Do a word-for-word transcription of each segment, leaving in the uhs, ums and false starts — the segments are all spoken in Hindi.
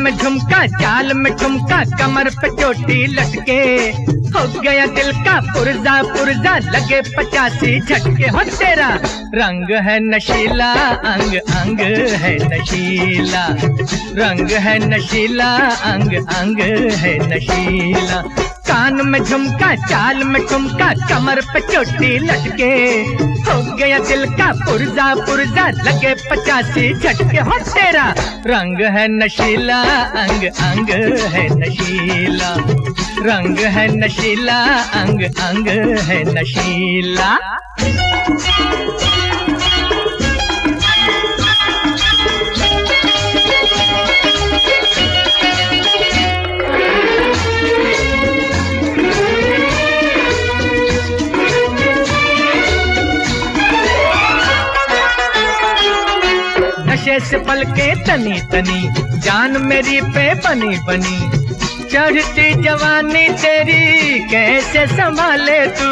में झुमका चाल में ठुमका कमर पे चोटी लटके, हो गया दिल का पुरजा पुरजा लगे पचासी झटके। हो तेरा रंग है नशीला अंग अंग है नशीला, रंग है नशीला अंग अंग है नशीला। कान में झुमका चाल में ठुमका कमर पे चोटी लटके, हो गया दिल का पुरजा पुरजा लगे पचासी झटके। हो तेरा रंग है नशीला अंग अंग है नशीला, रंग है नशीला अंग अंग है नशीला। नशे से पलके तनी तनी जान मेरी पे बनी बनी, चढ़ती जवानी तेरी कैसे संभाले तू।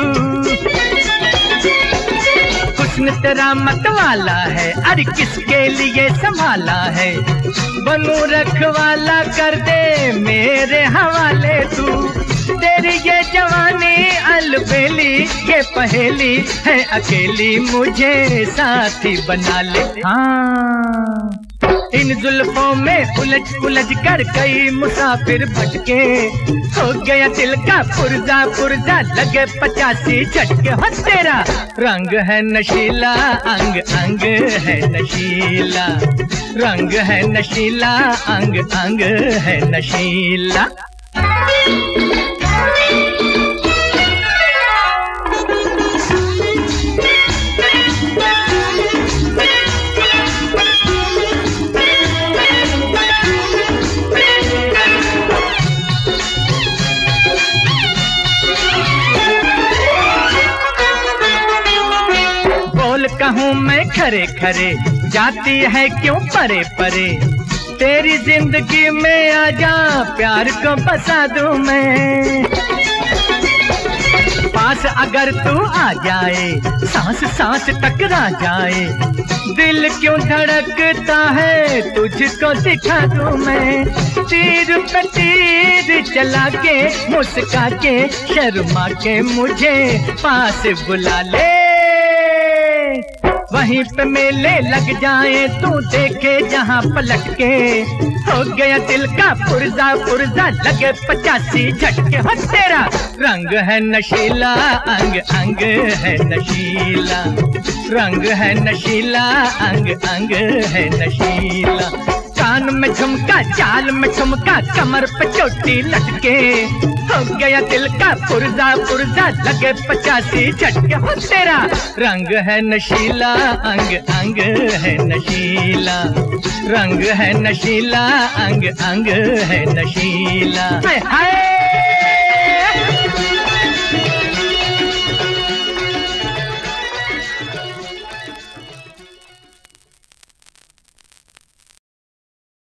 हुस्न तेरा मत वाला है, अरे किसके लिए संभाला है, बनू रखवाला कर दे मेरे हवाले तू। तेरी ये जवानी अलबेली ये पहेली है अकेली, मुझे साथी बना ले। हाँ इन जुल्फों में उलझ उलझ कर कई मुसाफिर भटके, हो गया दिल का पुरजा पुरजा लगे पचासी झटके। हो तेरा रंग है नशीला अंग अंग है नशीला, रंग है नशीला अंग अंग है नशीला। कहूँ मैं खरे खरे जाती है क्यों परे परे, तेरी जिंदगी में आजा प्यार को बसा दूं मैं। पास अगर तू आ जाए सांस सांस टकरा जाए, दिल क्यों धड़कता है तुझको दिखा दूं मैं। तीर पे तीर चला के मुस्का के शर्मा के मुझे पास बुला ले, वहीं पे मेले लग जाए तू देखे जहां पलट के, हो गया दिल का पुरजा पुरजा लगे पचासी झटके। हो तेरा रंग है नशीला अंग अंग है नशीला, रंग है नशीला अंग अंग है नशीला। कान में झुमका चाल में ठुमका कमर पे चोटी लटके, हो गया दिल का पुरजा पुरजा लगे पचासी झटके। हो तेरा रंग है नशीला अंग अंग है नशीला, रंग है नशीला अंग अंग है नशीला। हाय हाय